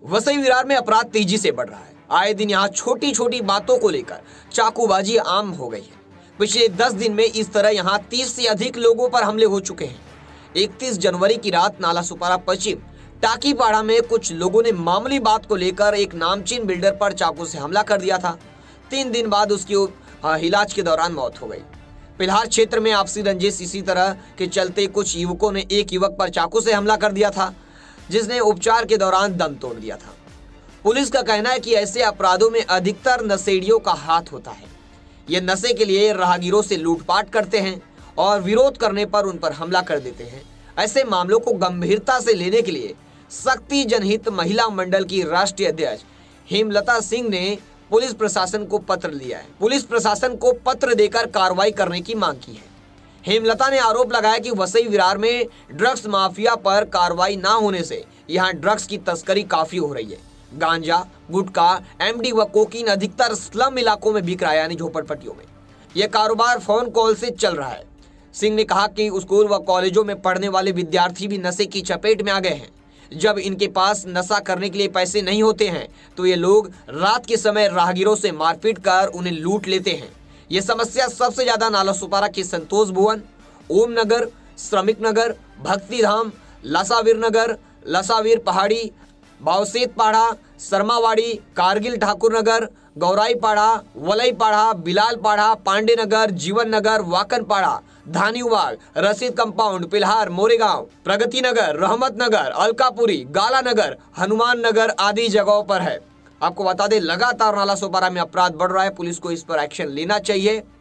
वसई विरार में अपराध तेजी से बढ़ रहा है। आए दिन यहाँ छोटी छोटी बातों को लेकर चाकूबाजी आम हो गई है। पिछले 10 दिन में इस तरह यहाँ 30 से अधिक लोगों पर हमले हो चुके हैं। 31 जनवरी की रात नालासोपारा पश्चिम टाकीपाड़ा में कुछ लोगों ने मामूली बात को लेकर एक नामचीन बिल्डर पर चाकू से हमला कर दिया था। 3 दिन बाद उसकी इलाज के दौरान मौत हो गई। पिल्हार क्षेत्र में आपसी रंजिश इसी तरह के चलते कुछ युवकों ने एक युवक पर चाकू से हमला कर दिया था, जिसने उपचार के दौरान दम तोड़ दिया था। पुलिस का कहना है कि ऐसे अपराधों में अधिकतर नशेड़ियों का हाथ होता है। ये नशे के लिए राहगीरों से लूटपाट करते हैं और विरोध करने पर उन पर हमला कर देते हैं। ऐसे मामलों को गंभीरता से लेने के लिए शक्ति जनहित महिला मंडल की राष्ट्रीय अध्यक्ष हेमलता सिंह ने पुलिस प्रशासन को पत्र लिया है। पुलिस प्रशासन को पत्र देकर कार्रवाई करने की मांग की है। हेमलता ने आरोप लगाया कि वसई विरार में ड्रग्स माफिया पर कार्रवाई ना होने से यहाँ ड्रग्स की तस्करी काफी हो रही है। गांजा, गुटखा, एमडी व कोकीन अधिकतर स्लम इलाकों में बिक रहा है, यानी झोपड़पट्टियों में। यह कारोबार फोन कॉल से चल रहा है। सिंह ने कहा कि स्कूल व कॉलेजों में पढ़ने वाले विद्यार्थी भी नशे की चपेट में आ गए हैं। जब इनके पास नशा करने के लिए पैसे नहीं होते हैं तो ये लोग रात के समय राहगीरों से मारपीट कर उन्हें लूट लेते हैं। ये समस्या सबसे ज्यादा नालासोपारा के संतोष भुवन, ओम नगर, श्रमिक नगर, भक्ति धाम, लसावीर नगर, लसावीर पहाड़ी, बावसेत पाड़ा, शर्मावाड़ी, कारगिल ठाकुर नगर, गौराई पाड़ा, वलई पाड़ा, बिलाल पाड़ा, पांडे नगर, जीवन नगर, वाकन पाड़ा, धानीवाग, रशीद कंपाउंड, पिल्हार, मोरेगांव, प्रगति नगर, रहमत नगर, अलकापुरी, गाला नगर, हनुमान नगर आदि जगहों पर है। आपको बता दें, लगातार नालासोपारा में अपराध बढ़ रहा है। पुलिस को इस पर एक्शन लेना चाहिए।